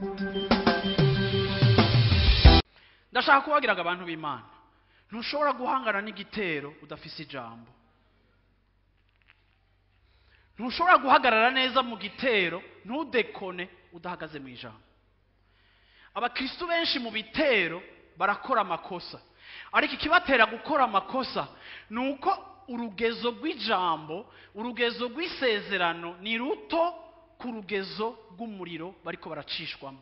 ndashaka kubagiraga abantu b'Imana, ntushobora guhangana n'igitero udafise ijambo. Ntushobora guhagarara neza mu gitero ntudekone udahagaze mu ijambo. Abakristo benshi mu bitero barakora amakosa, ariko ikibatera gukora amakosa nuko urugezo rw'ijambo, urugezo rw'isezerano ni ruto ku rugezo rw'umuriro bariko baracishwamo.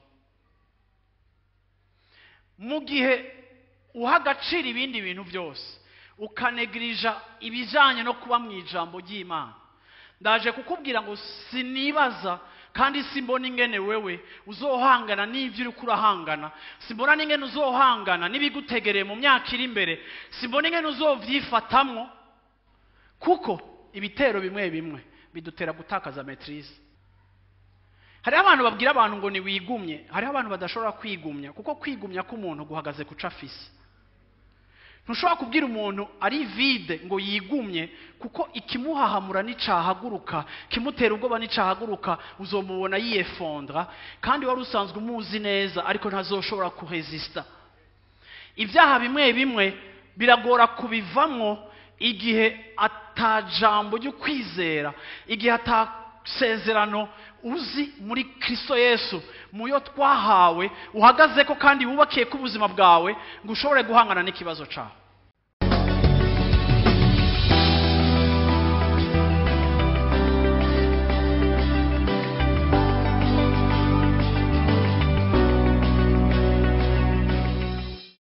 Mu gihe uha agaciro ibindi bintu byose ukanegirija ibijanye no kuba mu ijambo ry'Imana, ndaje kukubwira ngo sinibaza kandi simbona ingene wewe uzohangana n'ivyo uri kurahangana, simbona n'ingene uzohangana n'ibigutegereye mu myaka iri imbere, simbona ingene uzovyifatamwo, kuko ibitero bimwe bimwe bidutera gutakaza maîtrise. Hariho abantu babwira abantu ngo ni wigumye, hariho abantu badashobora kwigumya, kuko kwigumya k'umuntu guhagaze kuca afise. Ntushobora kubwira umuntu ari vide ngo yigumye, kuko ikimuhahamura n'icahaguruka, kimutera ubwoba n'icahaguruka, uzomubona yiyefondra, kandi wari usanzwe umuzi neza ariko ntazoshobora kuresista. Ibyaha bimwe bimwe biragora kubivamwo igihe atajambo ryo kwizera, igihe atasezerano uzi muri Kristo Yesu muyo twahawe uhagazeko kandi wubakiye ku buzima bwawe ngo ushobore guhangana n'ikibazo cyawe.